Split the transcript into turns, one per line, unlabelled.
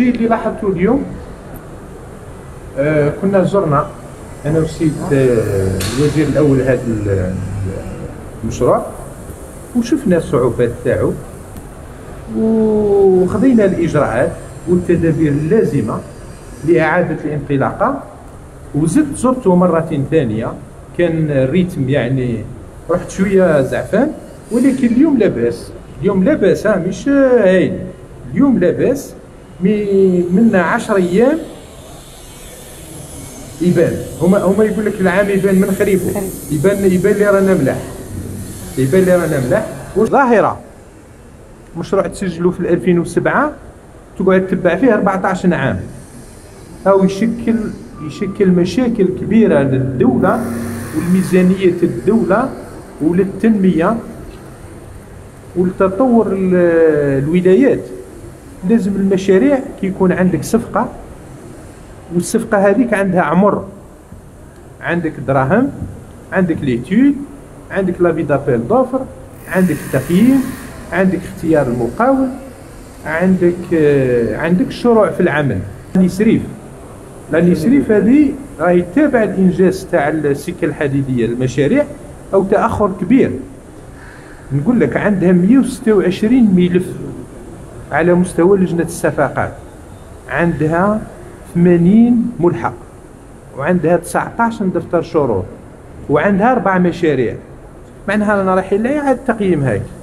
الشيء اللي لاحظته اليوم، كنا زرنا انا والسيد الوزير الاول هذا المشروع، وشفنا الصعوبات تاعو، وخذينا الاجراءات والتدابير اللازمه لاعاده الانطلاقه. وزدت زرته مره ثانيه، كان الريتم يعني رحت شويه زعفان، ولكن اليوم لاباس. اليوم لاباس، مش هايل. اليوم لاباس. من 10 ايام يبان. هما يقول لك العام يبان من خريفه. يبان لي رانا ملاح. يبان لي رانا ملاح. ظاهره مشروع تسجلوا في 2007 تقعد تتبع فيه 14 عام، او يشكل مشاكل كبيره للدوله والميزانيه الدوله وللتنميه ولتطور الولايات. لازم المشاريع كي يكون عندك صفقه، والصفقه هذيك عندها عمر، عندك دراهم، عندك ليتود، عندك لافي دابيل دوفر، عندك التقييم، عندك اختيار المقاول، عندك الشروع في العمل. النسريف هذه راهي تابع الانجاز تاع السكه الحديديه المشاريع او تاخر كبير. نقول لك عندها 126 ملف على مستوى لجنه الصفقات، عندها 80 ملحق، وعندها 19 دفتر شروط، وعندها 4 مشاريع. معناها رانا رايحين لاعاده تقييم هاك.